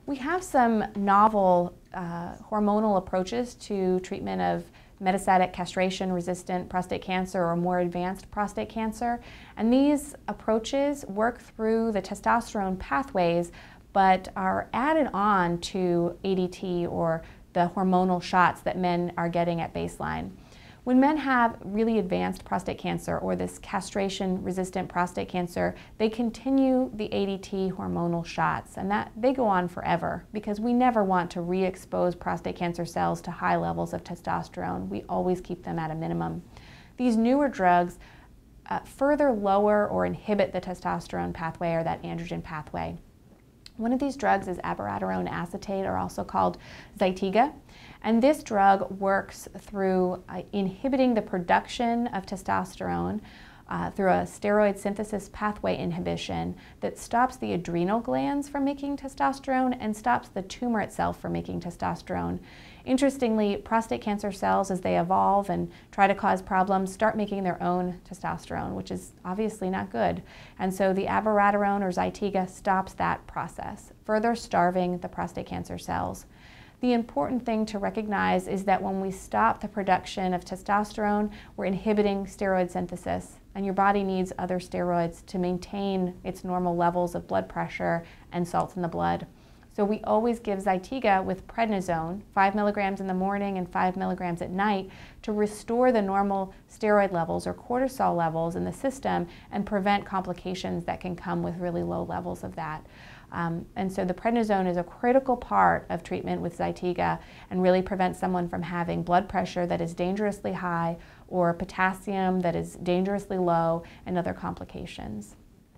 We have some novel hormonal approaches to treatment of metastatic castration-resistant prostate cancer or more advanced prostate cancer. And these approaches work through the testosterone pathways but are added on to ADT or the hormonal shots that men are getting at baseline. When men have really advanced prostate cancer or this castration-resistant prostate cancer, they continue the ADT hormonal shots, and that they go on forever because we never want to re-expose prostate cancer cells to high levels of testosterone. We always keep them at a minimum. These newer drugs further lower or inhibit the testosterone pathway or that androgen pathway. One of these drugs is abiraterone acetate, or also called Zytiga. And this drug works through inhibiting the production of testosterone through a steroid synthesis pathway inhibition that stops the adrenal glands from making testosterone and stops the tumor itself from making testosterone. Interestingly, prostate cancer cells, as they evolve and try to cause problems, start making their own testosterone, which is obviously not good. And so the abiraterone or Zytiga stops that process, further starving the prostate cancer cells. The important thing to recognize is that when we stop the production of testosterone, we're inhibiting steroid synthesis, and your body needs other steroids to maintain its normal levels of blood pressure and salt in the blood. So we always give Zytiga with prednisone, 5 milligrams in the morning and 5 milligrams at night, to restore the normal steroid levels or cortisol levels in the system and prevent complications that can come with really low levels of that. And so the prednisone is a critical part of treatment with Zytiga and really prevents someone from having blood pressure that is dangerously high or potassium that is dangerously low and other complications.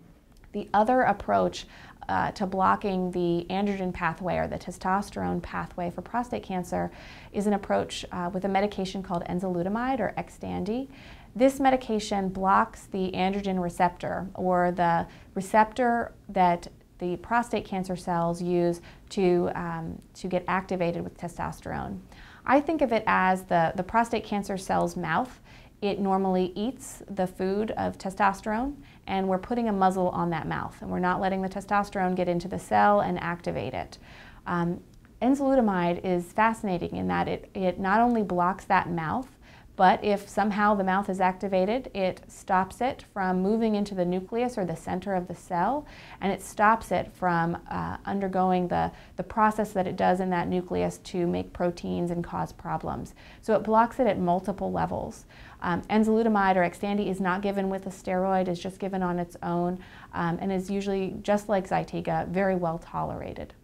The other approach to blocking the androgen pathway or the testosterone pathway for prostate cancer is an approach with a medication called enzalutamide or Xtandi. This medication blocks the androgen receptor, or the receptor that the prostate cancer cells use to get activated with testosterone. I think of it as the prostate cancer cell's mouth. It normally eats the food of testosterone, and we're putting a muzzle on that mouth, and we're not letting the testosterone get into the cell and activate it. Enzalutamide is fascinating in that it not only blocks that mouth, but if somehow the mouth is activated, it stops it from moving into the nucleus or the center of the cell, and it stops it from undergoing the process that it does in that nucleus to make proteins and cause problems. So it blocks it at multiple levels. Enzalutamide or Xtandi is not given with a steroid, is just given on its own, and is usually, just like Zytiga, very well tolerated.